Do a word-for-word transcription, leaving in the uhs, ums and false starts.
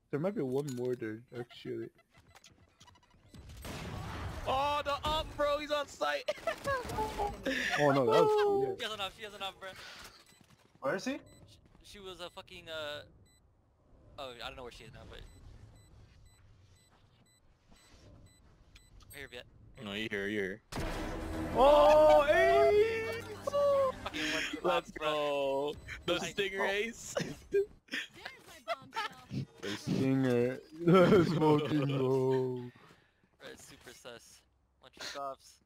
There might be one more there, actually. Oh, the up, bro. He's on site. Oh no, that was She has enough, she has enough, bro. Where is he? She, she was a fucking, uh... Oh, I don't know where she is now, but... Right here, Viet. No, you hear, you hear. Oh, hey! Fucking one Let's bro. go. The I- stingrays. The stinger. The smoking roll. Bro, it's super sus. Lunch stops.